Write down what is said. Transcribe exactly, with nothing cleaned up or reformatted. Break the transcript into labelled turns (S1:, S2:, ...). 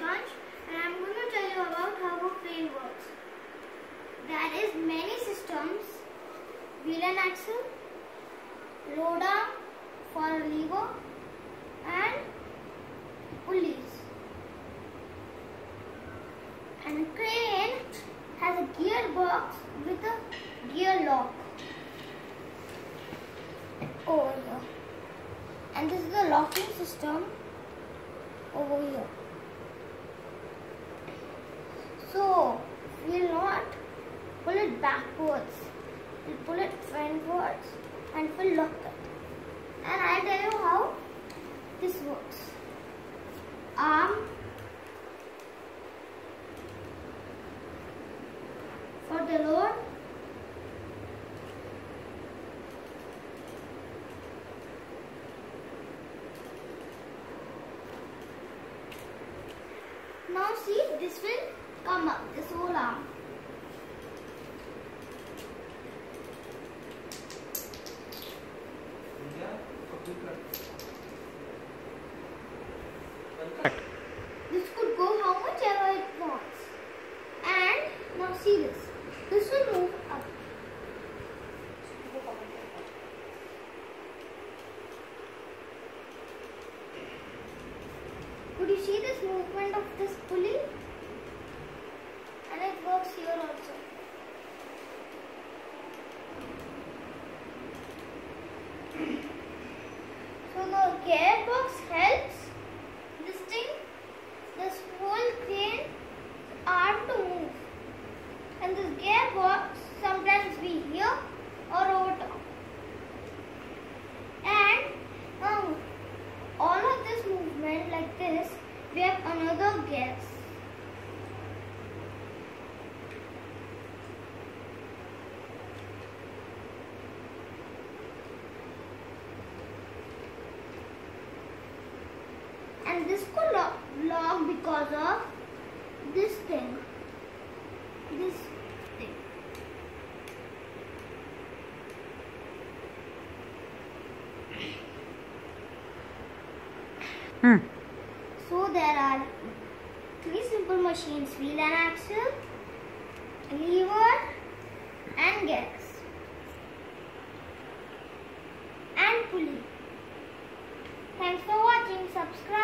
S1: Akansh, and I am going to tell you about how a crane works. There is many systems: wheel and axle, load arm for a lever, and pulleys. And a crane has a gearbox with a gear lock over here, and this is the locking system over here. So we'll not pull it backwards, we'll pull it frontwards and we'll lock it. And I'll tell you how this works. Arm for the load, now see, this will come up, this whole arm. This could go how much ever it wants. And now see this. This will move up. Could you see this movement of this pulley? And it works here also. So the gearbox helps this thing, this whole crane arm to move. And this gearbox sometimes be here or over top. And now all of this movement like this, we have another gears. And this could lock, lock because of this thing. This thing.
S2: Hmm.
S1: So there are three simple machines: wheel and axle, lever and gears, and pulley. Thanks for watching. Subscribe.